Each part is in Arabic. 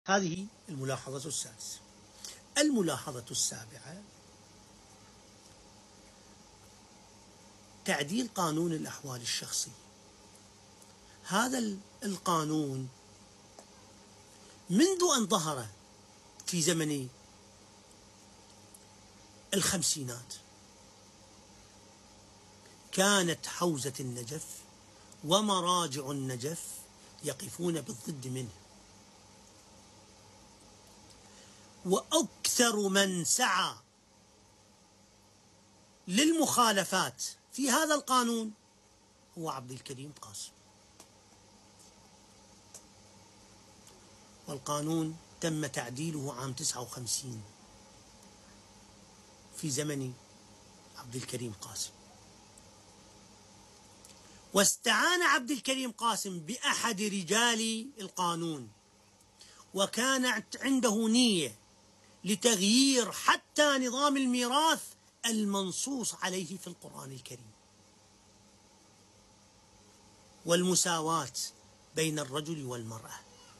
هذه الملاحظة السادسة. الملاحظة السابعة: تعديل قانون الأحوال الشخصية. هذا القانون منذ أن ظهر في زمن الخمسينات كانت حوزة النجف ومراجع النجف يقفون بالضد منه، وأكثر من سعى للمخالفات في هذا القانون هو عبد الكريم قاسم. والقانون تم تعديله عام 59 في زمن عبد الكريم قاسم، واستعان عبد الكريم قاسم بأحد رجال القانون، وكانت عنده نية لتغيير حتى نظام الميراث المنصوص عليه في القرآن الكريم، والمساواة بين الرجل والمرأة،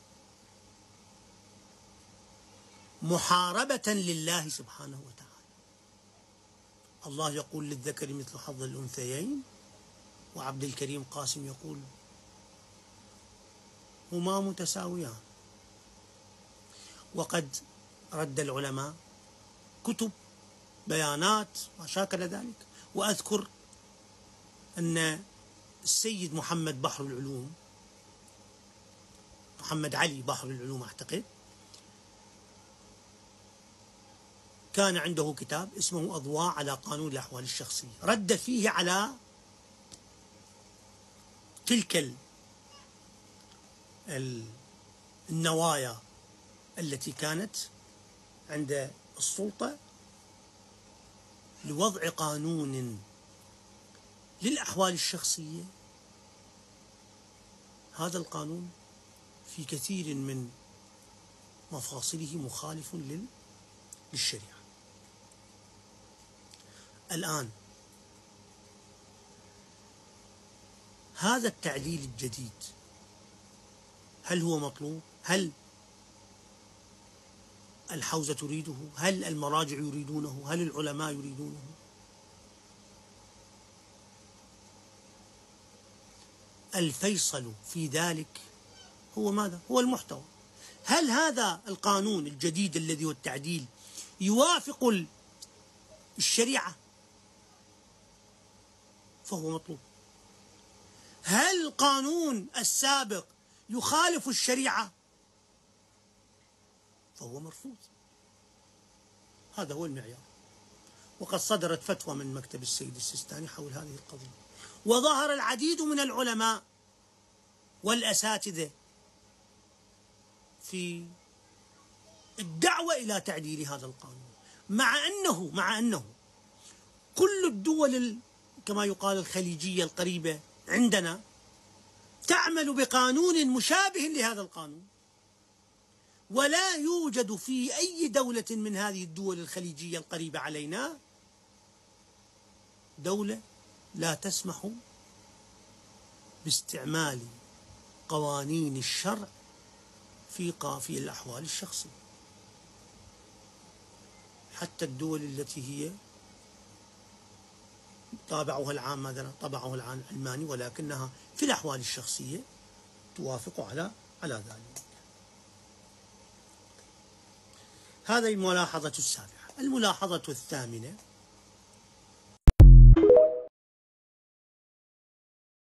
محاربة لله سبحانه وتعالى. الله يقول للذكر مثل حظ الأنثيين، وعبد الكريم قاسم يقول هما متساويان. وقد رد العلماء كتب، بيانات، ما شاكل ذلك. وأذكر أن السيد محمد بحر العلوم، محمد علي بحر العلوم أعتقد، كان عنده كتاب اسمه أضواء على قانون الأحوال الشخصية، رد فيه على تلك النوايا التي كانت عند السلطة لوضع قانون للأحوال الشخصية. هذا القانون في كثير من مفاصله مخالف للشريعة. الآن هذا التعديل الجديد هل هو مطلوب؟ هل الحوزة تريده؟ هل المراجع يريدونه؟ هل العلماء يريدونه؟ الفيصل في ذلك هو ماذا؟ هو المحتوى. هل هذا القانون الجديد الذي هو التعديل يوافق الشريعة؟ فهو مطلوب. هل القانون السابق يخالف الشريعة؟ فهو مرفوض. هذا هو المعيار. وقد صدرت فتوى من مكتب السيد السيستاني حول هذه القضية، وظهر العديد من العلماء والأساتذة في الدعوة إلى تعديل هذا القانون، مع أنه كل الدول كما يقال الخليجية القريبة عندنا تعمل بقانون مشابه لهذا القانون، ولا يوجد في أي دولة من هذه الدول الخليجية القريبة علينا دولة لا تسمح باستعمال قوانين الشرع في الأحوال الشخصية. حتى الدول التي هي طابعها العام مثلا طبعه العلماني، ولكنها في الأحوال الشخصية توافق على ذلك. هذه الملاحظة السابعة. الملاحظة الثامنة: